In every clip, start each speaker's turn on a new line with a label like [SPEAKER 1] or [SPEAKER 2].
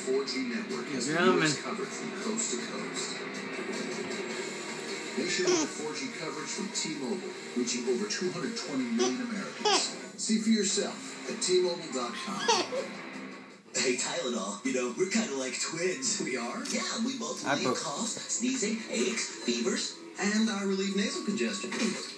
[SPEAKER 1] 4G network has viewers covered from coast to coast. Nationwide 4G coverage from T-Mobile, reaching over 220 million Americans. See for yourself at T-Mobile.com.
[SPEAKER 2] Hey, Tylenol, you know, we're kind of like twins. We are? Yeah, we both relieve coughs, sneezing, aches, fevers, and relieve nasal congestion.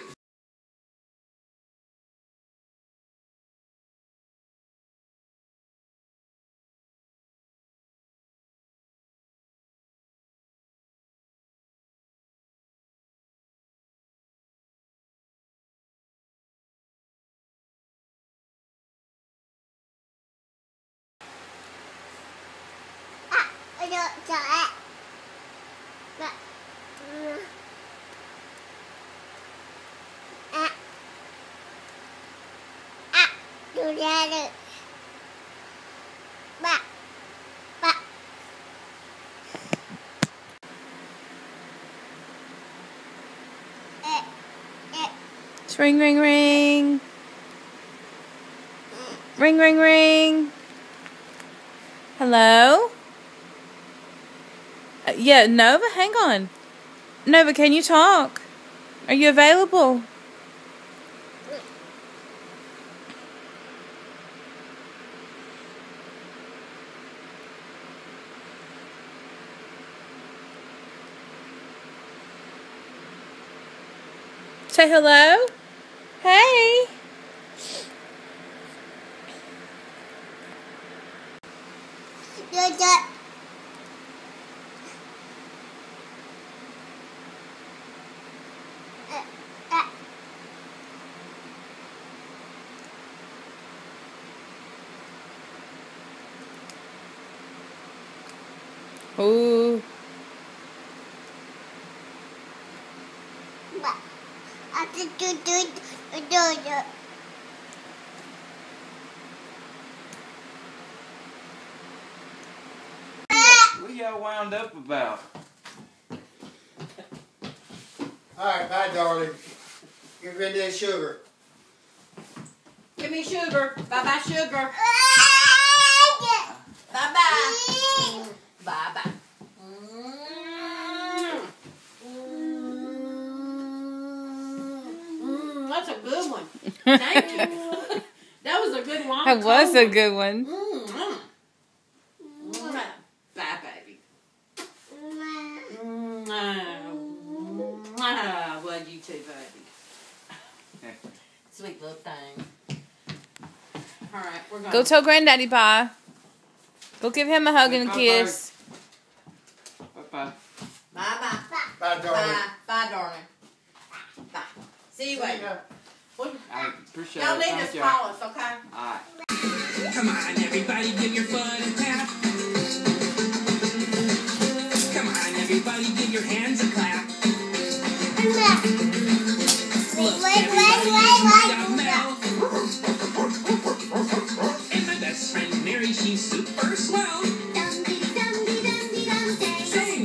[SPEAKER 3] Ring, ring, ring. Ring, ring, ring. Hello? Yeah, Nova, hang on. Nova, can you talk? Are you available? Say hello. Hey. Ooh.
[SPEAKER 4] What y'all wound up about?
[SPEAKER 5] Alright, bye, darling. Give me that sugar.
[SPEAKER 6] Give me sugar. Bye-bye, sugar. Bye-bye. Bye-bye. That's a good one. Thank you. That was a good one.
[SPEAKER 3] That was a good one.
[SPEAKER 6] Bye, baby. Love you too, baby. Sweet little thing. All right, we're going.
[SPEAKER 3] Go tell Granddaddy bye. Go give him a hug and a kiss.
[SPEAKER 4] Bye-bye.
[SPEAKER 6] Bye-bye.
[SPEAKER 5] Bye, darling.
[SPEAKER 6] Bye. Bye, darling. Bye. See you later.
[SPEAKER 4] I appreciate
[SPEAKER 6] Y'all
[SPEAKER 4] it.
[SPEAKER 6] need
[SPEAKER 4] Thank
[SPEAKER 6] to
[SPEAKER 4] you.
[SPEAKER 6] call us, okay?
[SPEAKER 4] Alright.
[SPEAKER 7] Come on, everybody, give your foot a tap. Come on, everybody, give your hands a clap. Look, everybody, Mel. And my best friend Mary, she's super swell. Sing.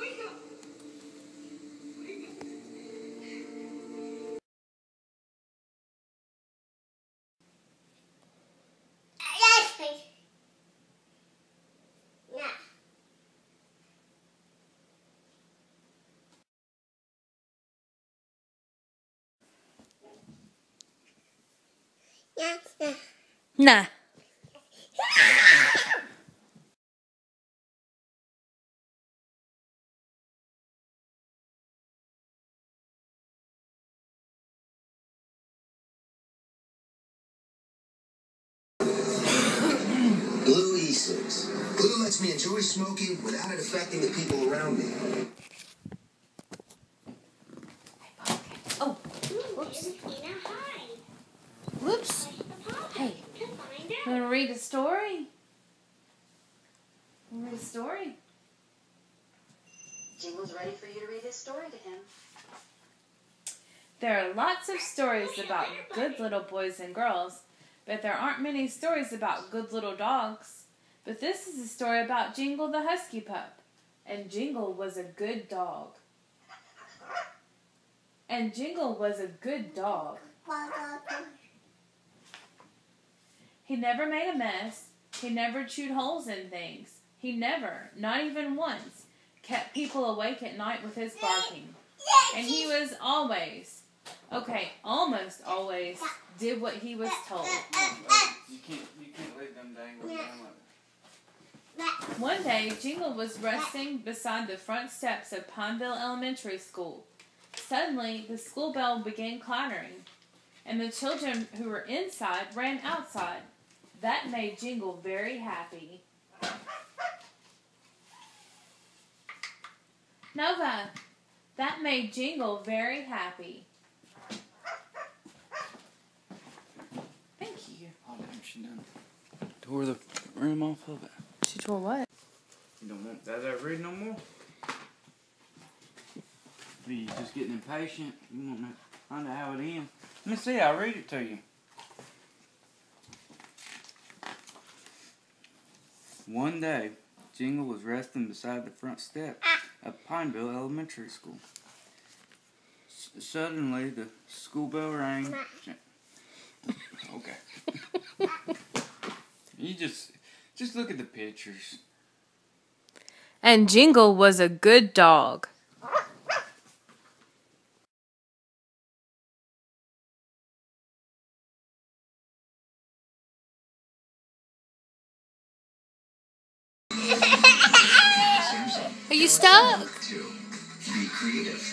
[SPEAKER 3] Nah.
[SPEAKER 2] Blue E6. Blue lets me enjoy smoking without it affecting the people around me.
[SPEAKER 3] Oh. Whoops. Whoops. Hey. You want to read a story? Read a story?
[SPEAKER 8] Jingle's ready for you to read his story to him.
[SPEAKER 3] There are lots of stories about good little boys and girls, but there aren't many stories about good little dogs. But this is a story about Jingle the Husky Pup. And Jingle was a good dog. And Jingle was a good dog. He never made a mess. He never chewed holes in things. He never, not even once, kept people awake at night with his barking. And he was always, almost always, did what he was told.
[SPEAKER 4] You can't leave them dangling down like that.
[SPEAKER 3] One day, Jingle was resting beside the front steps of Pineville Elementary School. Suddenly, the school bell began clattering, and the children who were inside ran outside. That made Jingle very happy. Nova, that made Jingle very happy. Thank you.
[SPEAKER 4] Oh, damn, she done tore the rim off of it.
[SPEAKER 3] She tore what?
[SPEAKER 4] You don't want that ever read no more? Are you just getting impatient? You want to find out how it ends? Let me see, I'll read it to you. One day, Jingle was resting beside the front step of Pineville Elementary School. Suddenly, the school bell rang. Okay. You just look at the pictures.
[SPEAKER 3] And Jingle was a good dog. Are you stuck?
[SPEAKER 1] Be creative.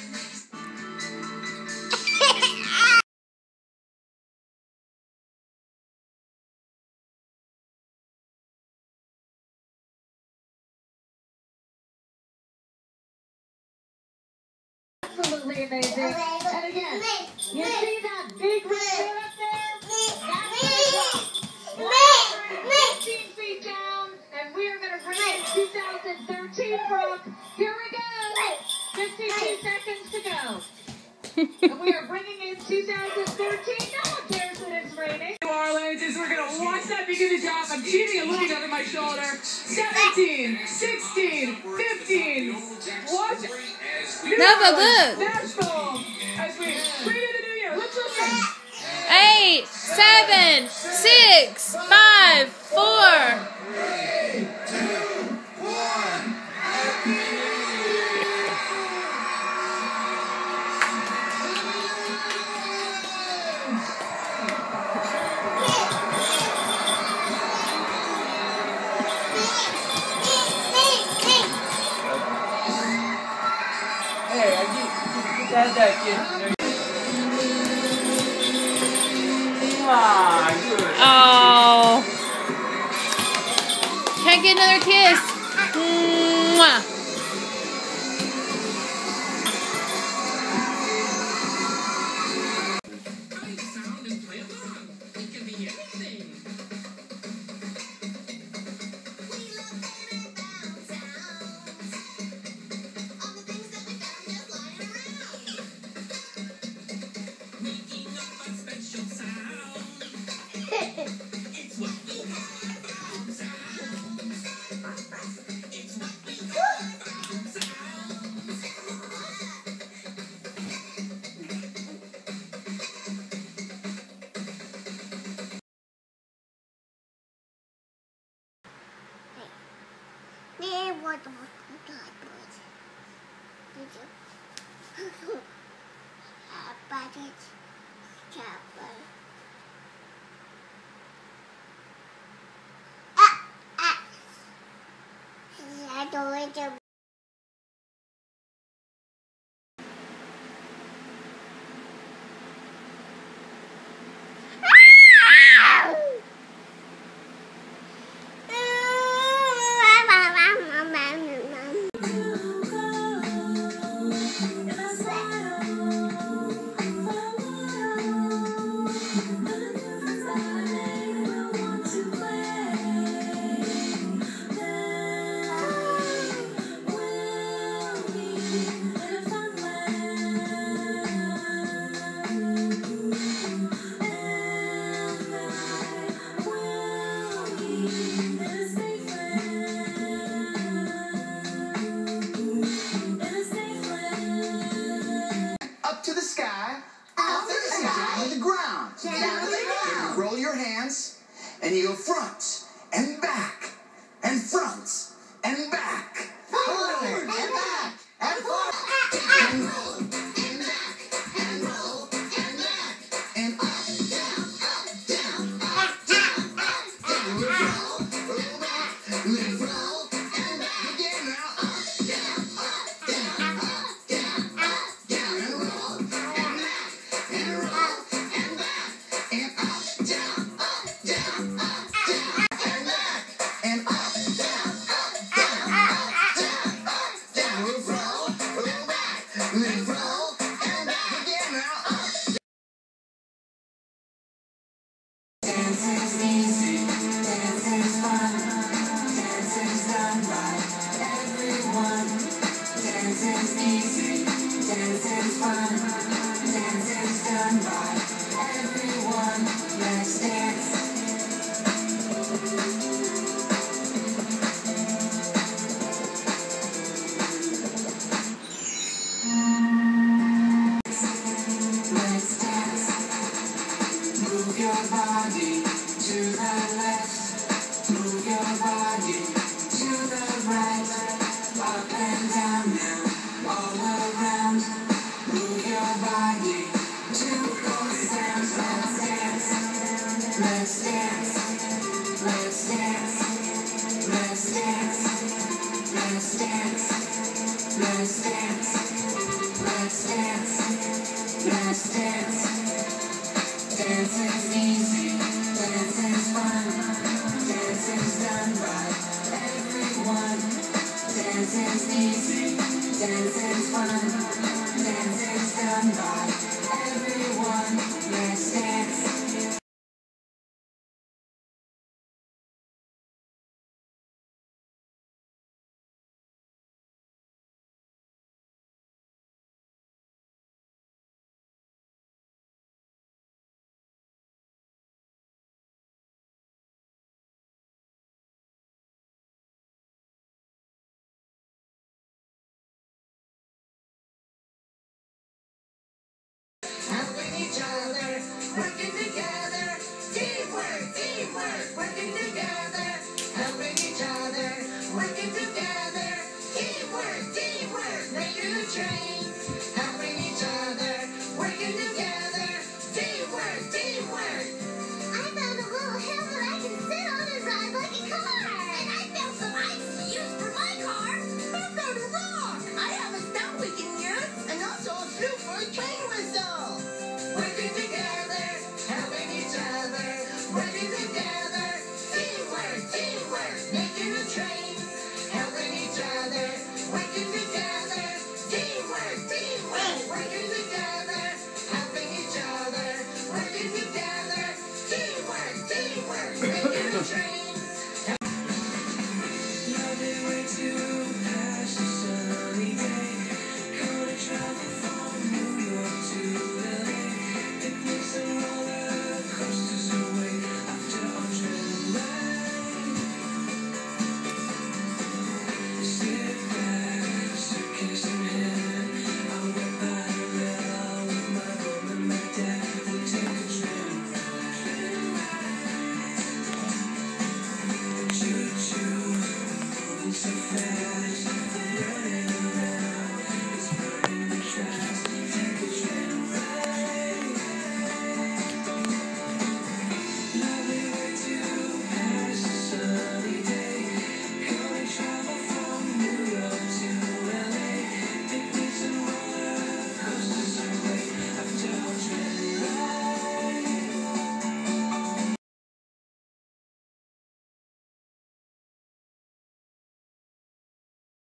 [SPEAKER 8] Absolutely amazing. And again, you see that big red hair up there? That's the top. We're 15 feet down, and we are going to bring in 2013 Brooke. Here we go. 52 seconds to go. And we are bringing in 2013. No one cares that it's raining.
[SPEAKER 7] New Orleans is we're gonna watch that begin to drop. I'm cheating and looking over my shoulder. 17, 16, 15. Watch
[SPEAKER 3] Nova, look.
[SPEAKER 7] Nashville as we bring in the new year. Let's listen.
[SPEAKER 3] 8, 7, 6, 5, 4.
[SPEAKER 4] Hey, get that kid. Good.
[SPEAKER 3] Oh. Can I get another kiss? Mwah.
[SPEAKER 7] Sound and play along. It can be anything. Making up a special sound. It's what we call sound. It's what we call
[SPEAKER 9] want to
[SPEAKER 2] Up to the sky, down to the ground. Then you roll your hands, and you go front and back, and front and back. Forward and back, and forward. And roll, and back, and roll, and back, and up, down, up, down, up, and roll back, then roll, and back again. Now up, down, and roll, and back, and roll, and back, and up, down, and back, and up, down, roll back, then roll, and back again. Now up. Dancing's easy, dancing's fun, dancing's done by everyone. Dancing's easy, dancing's fun, dancing's done by everyone. Let's dance. Let's dance. Move your body to the left. Move your body to the right. Up and down now, all around. Move your body to those sounds. Let's dance. Let's dance. Let's dance. Let's dance. Let's dance. Let's dance. Let's dance. Let's dance. Dancing's easy, dancing's fun, dancing's done by everyone. Dancing's easy, dancing's fun, dancing's done by everyone. Let's dance. Helping each other, working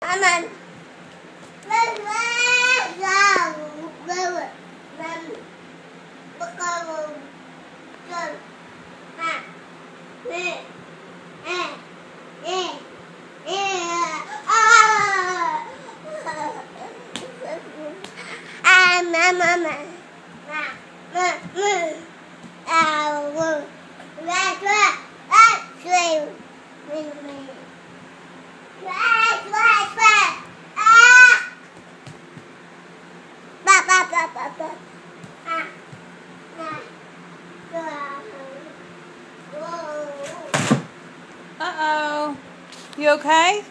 [SPEAKER 3] Uh-oh. You okay?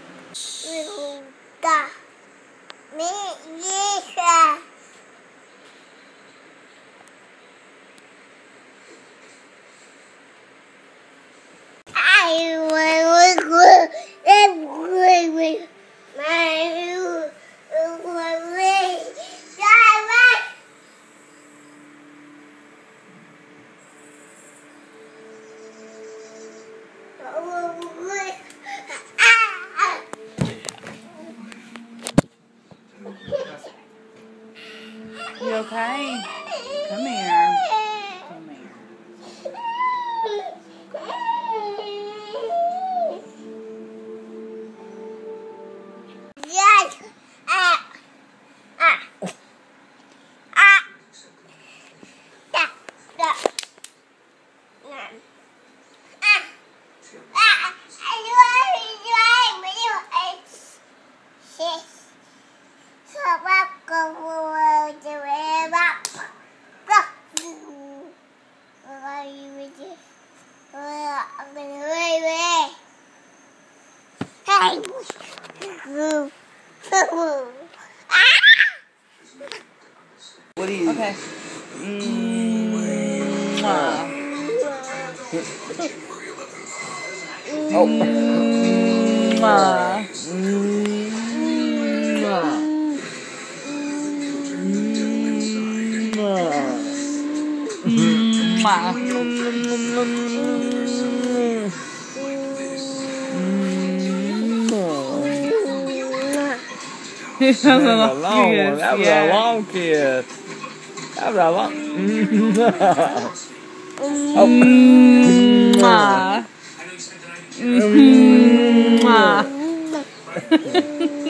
[SPEAKER 3] You okay? Come here. Come here.
[SPEAKER 4] What do you?
[SPEAKER 3] Okay.
[SPEAKER 4] That was a long one. That was a long kiss. That was a long.
[SPEAKER 3] Mwah. Mwah.